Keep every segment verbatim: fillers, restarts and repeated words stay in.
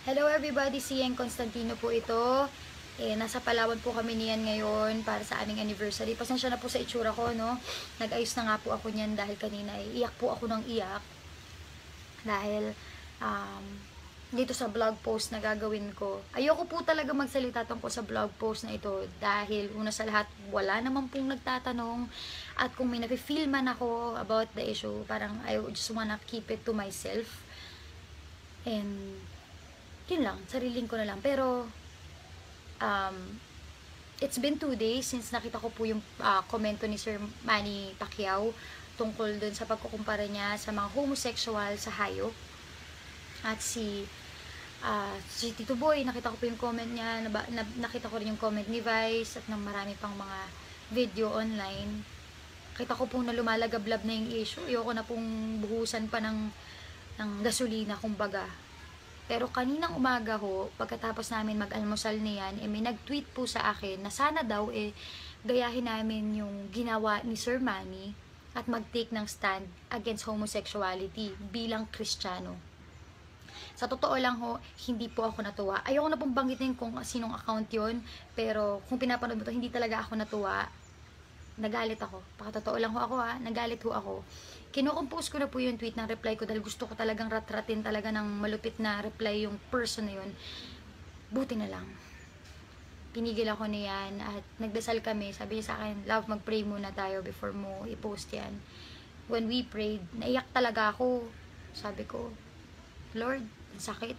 Hello everybody, si Ian Constantino po ito. Eh, nasa Palawan po kami niyan ngayon para sa aming anniversary. Pasensya na po sa itsura ko, no? Nag-ayos na nga po ako niyan dahil kanina eh, iyak po ako ng iyak. Dahil um, dito sa vlog post na gagawin ko. Ayoko po talaga magsalita tungkol sa vlog post na ito dahil una sa lahat, wala naman pong nagtatanong. At kung may nafe-feel man ako about the issue, parang I just wanna keep it to myself. And yun lang, sariling ko na lang. Pero, um, it's been two days since nakita ko po yung uh, komento ni Sir Manny Pacquiao tungkol dun sa pagkukumpara niya sa mga homosexual sa hayop. At si, uh, si Tito Boy, nakita ko po yung comment niya, naba, na, nakita ko rin yung comment ni Vice at ng marami pang mga video online. Kita ko pong na lumalagablab na yung issue. Ayoko na pong buhusan pa ng, ng gasolina, kumbaga. Pero kaninang umaga ho, pagkatapos namin mag-almusal niyan, eh, may nag-tweet po sa akin na sana daw eh, gayahin namin yung ginawa ni Sir Manny at mag-take ng stand against homosexuality bilang Kristiyano. Sa totoo lang ho, hindi po ako natuwa. Ayoko na pong banggitin kung sinong account yon, pero kung pinapanood mo to, hindi talaga ako natuwa. Nagalit ako. Pakatotoo lang ho ako ha, nagalit ho ako. Kino-compose ko na po yung tweet ng reply ko dahil gusto ko talagang rat-ratin talaga ng malupit na reply yung person na yun. Buti na lang. Pinigil ako niyan at nagdasal kami. Sabi niya sa akin, love, mag-pray muna tayo before mo i-post yan. When we prayed, naiyak talaga ako. Sabi ko, Lord, sakit.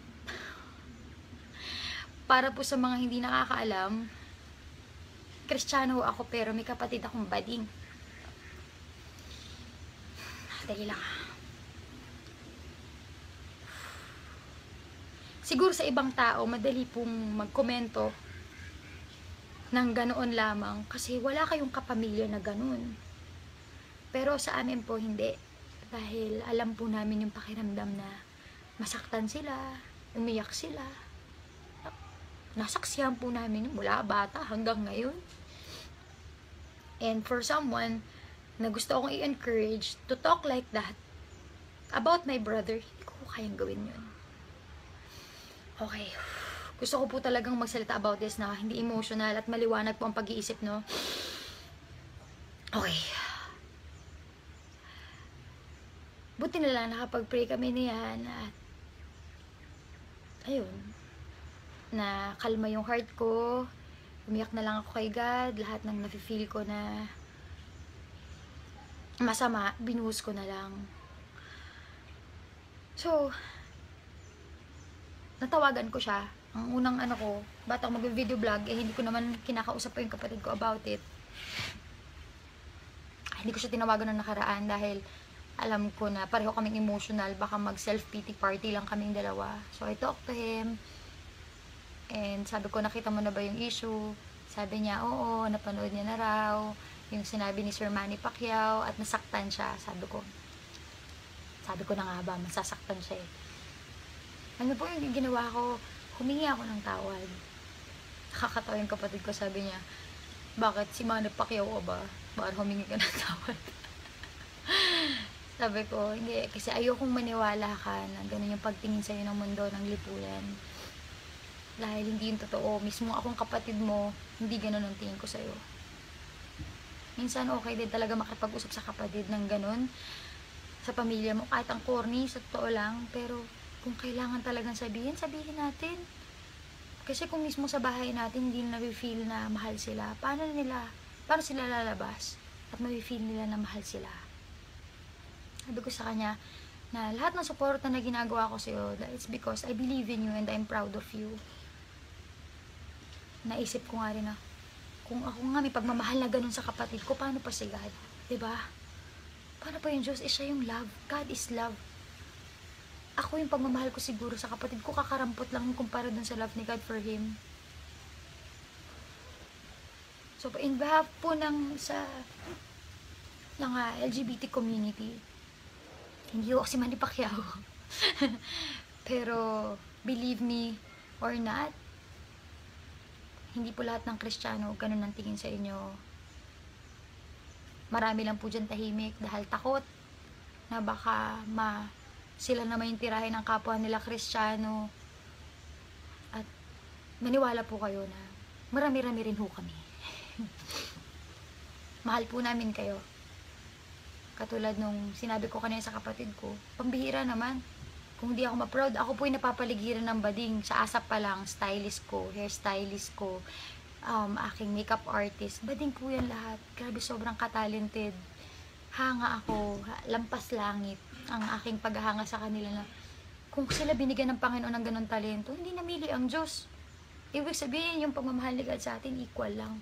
Para po sa mga hindi nakakaalam, Kristiyano ako pero may kapatid akong bading. Dali lang. Siguro sa ibang tao, madali pong magkomento ng ganoon lamang kasi wala kayong kapamilya na ganoon. Pero sa amin po hindi. Dahil alam po namin yung pakiramdam na masaktan sila, umiyak sila. Nasaksihan po namin mula bata hanggang ngayon. And for someone na gusto akong i-encourage to talk like that about my brother, hindi ko kayang gawin yun. Okay. Gusto ko po talagang magsalita about this na hindi emotional at maliwanag po ang pag-iisip, no? Okay. Buti na lang nakapag-pray kami niyan at ayun, na kalma yung heart ko. Umiyak na lang ako kay God. Lahat ng nafe-feel ko na masama, binuhos ko na lang. So, natawagan ko siya. Ang unang ano ko, batang mag-video vlog, eh hindi ko naman kinakausap pa yung kapatid ko about it. Hindi ko siya tinawagan ng nakaraan dahil alam ko na pareho kaming emotional, baka mag self-pity party lang kaming dalawa. So, I talked to him. And sabi ko, nakita mo na ba yung issue? Sabi niya, oo, napanood niya na raw yung sinabi ni Sir Manny Pacquiao at nasaktan siya. Sabi ko, sabi ko na nga ba, masasaktan siya eh. Ano po yung ginawa ko? Humingi ako ng tawad. Nakakatawa yung kapatid ko, sabi niya, bakit si Manny Pacquiao ba? Bakit humingi ka ng tawad? Sabi ko, hindi, kasi ayokong maniwala ka na ganun yung pagtingin sa'yo ng mundo ng lipunan. Dahil hindi yung totoo. Mismo akong kapatid mo, hindi ganun ang tingin ko sa'yo. Minsan okay din talaga makipag-usap sa kapatid ng ganun. Sa pamilya mo, kahit ang corny, sa totoo lang. Pero kung kailangan talagang sabihin, sabihin natin. Kasi kung mismo sa bahay natin, hindi na feel na mahal sila. Paano nila, paano sila lalabas? At ma-feel nila na mahal sila. Sabi ko sa kanya, na lahat ng suporta na ginagawa ko sa'yo, it's because I believe in you and I'm proud of you. Naisip ko nga rin na, kung ako nga may pagmamahal na ganun sa kapatid ko, paano pa si God? Diba? Paano pa yung Diyos? Eh, siya yung love. God is love. Ako yung pagmamahal ko siguro sa kapatid ko, kakarampot lang kumpara dun sa love ni God for him. So, in behalf po ng sa ng uh, L G B T community, hindi ako si Manny Pacquiao. Pero, believe me or not, hindi po lahat ng Kristiyano ganun ang tingin sa inyo. Marami lang po dyan tahimik dahil takot na baka ma sila naman yung tirahin ng kapwa nila Kristiyano maniwala po kayo na marami-rami rin ho kami. Mahal po namin kayo. Katulad nung sinabi ko kanina sa kapatid ko, pambihira naman. Kung di ako ma-proud, ako po yung napapaligiran ng bading. Sa ASAP pa lang, stylist ko, hairstylist ko, um, aking makeup artist. Bading po yan lahat. Grabe, sobrang ka-talented. Hanga ako, lampas langit ang aking paghahanga sa kanila na kung sila binigyan ng Panginoon ng ganun talento, hindi namili ang Diyos. Ibig sabihin, yung pagmamahal ni God sa atin, equal lang.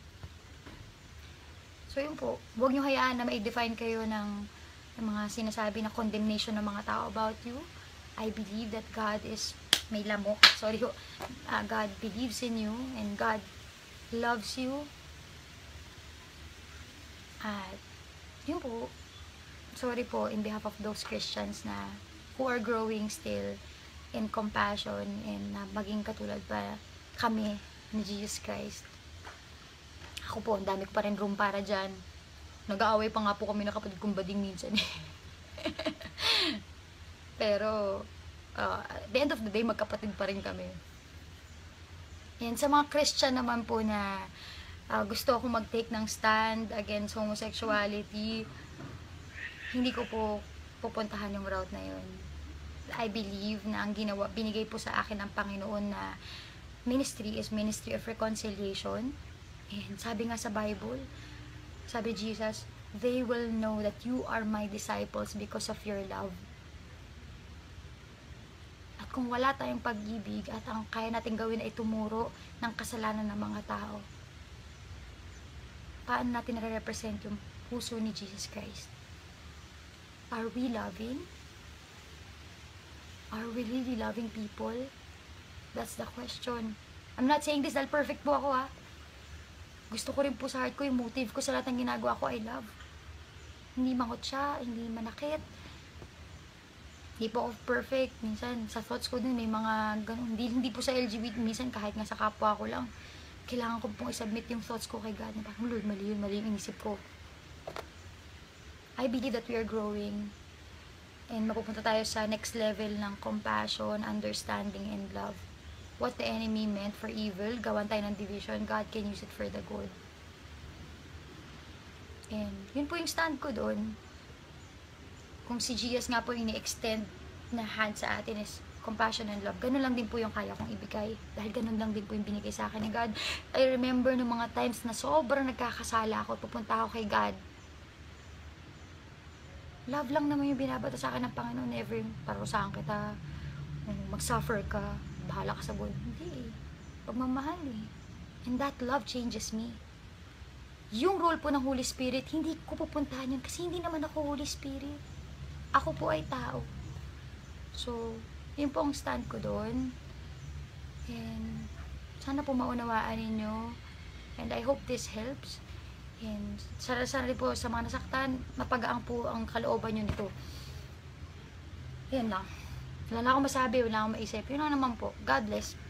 So yun po, huwag nyo hayaan na ma-define kayo ng, ng mga sinasabi na condemnation ng mga tao about you. I believe that God is, may lamok, sorry ho, uh, God believes in you and God loves you. At yun po, sorry po in behalf of those Christians na who are growing still in compassion and na maging katulad pa kami ni Jesus Christ. Ako po, ang dami ko pa rin room para dyan. Nag-aaway pa nga po kami na kapatid kong bading minsan. Pero, uh, at the end of the day, magkapatid pa rin kami. And sa mga Christian naman po na uh, gusto akong mag-take ng stand against homosexuality, hindi ko po pupuntahan yung route na yun. I believe na ang ginawa, binigay po sa akin ng Panginoon na ministry is ministry of reconciliation. And sabi nga sa Bible, sabi Jesus, they will know that you are my disciples because of your love. At kung wala tayong pag-ibig at ang kaya natin gawin ay tumuro ng kasalanan ng mga tao, paano natin nare-represent yung puso ni Jesus Christ? Are we loving? Are we really loving people? That's the question. I'm not saying this dahil perfect po ako ha. Gusto ko rin po sa heart ko, yung motive ko sa lahat ng ginagawa ko, I love. Hindi mangot siya, hindi manakit. Hindi po ako perfect. Minsan, sa thoughts ko din, may mga ganun. Hindi, hindi po sa L G B T, minsan kahit nga sa kapwa ko lang, kailangan ko pong isubmit yung thoughts ko kay God. Parang, Lord, mali yun, mali yung inisip ko. I believe that we are growing and mapupunta tayo sa next level ng compassion, understanding, and love. What the enemy meant for evil, gawan tayo ng division, God can use it for the good. And yun po yung stand ko doon. Kung si Jesus nga po yung ni-extend na hand sa atin is compassion and love, ganun lang din po yung kaya kong ibigay. Dahil ganun lang din po yung binigay sa akin ni God. I remember nung mga times na sobrang nagkakasala ako, pupunta ako kay God. Love lang naman yung binabata sa akin ng Panginoon. Never yung parusahan kita, mag-suffer ka, bahala ka sa buhay. Hindi eh. Pagmamahal eh. And that love changes me. Yung role po ng Holy Spirit, hindi ko pupuntahan yun kasi hindi naman ako Holy Spirit. Ako po ay tao. So, yun po ang stand ko doon. And sana po maunawaan ninyo. And I hope this helps. And sana-sana po sa mga nasaktan, mapagaang po ang kalooban nyo nito. Yan lang. Wala na akong masabi, wala akong maisip. Yun lang naman po. God bless.